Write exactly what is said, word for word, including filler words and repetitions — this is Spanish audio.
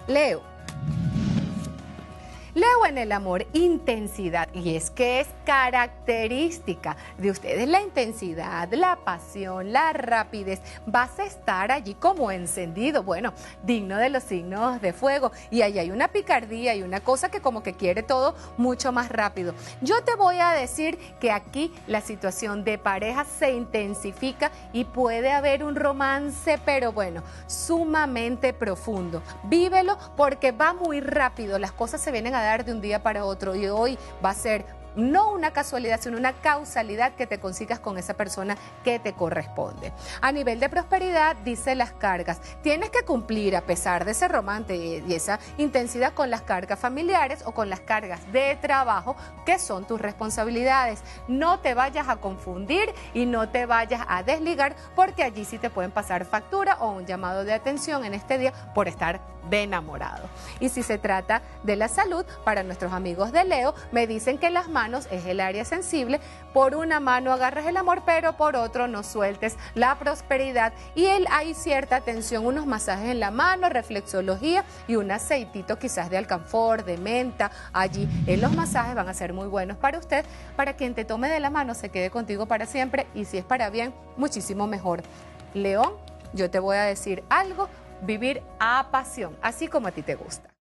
Leo. Leo en el amor, intensidad, y es que es característica de ustedes la intensidad, la pasión, la rapidez. Vas a estar allí como encendido, bueno, digno de los signos de fuego, y ahí hay una picardía y una cosa que como que quiere todo mucho más rápido. Yo te voy a decir que aquí la situación de pareja se intensifica y puede haber un romance, pero bueno, sumamente profundo. Vívelo porque va muy rápido, las cosas se vienen a dar de un día para otro y hoy va a ser no una casualidad, sino una causalidad que te consigas con esa persona que te corresponde. A nivel de prosperidad, dice las cargas. Tienes que cumplir a pesar de ese romance y esa intensidad con las cargas familiares o con las cargas de trabajo que son tus responsabilidades. No te vayas a confundir y no te vayas a desligar porque allí sí te pueden pasar factura o un llamado de atención en este día por estar de enamorado. Y si se trata de la salud, para nuestros amigos de Leo, me dicen que las manos es el área sensible. Por una mano agarras el amor, pero por otro no sueltes la prosperidad. Y él, hay cierta tensión, unos masajes en la mano, reflexología y un aceitito quizás de alcanfor, de menta. Allí en los masajes van a ser muy buenos para usted. Para quien te tome de la mano se quede contigo para siempre y si es para bien, muchísimo mejor. León, yo te voy a decir algo, vivir a pasión, así como a ti te gusta.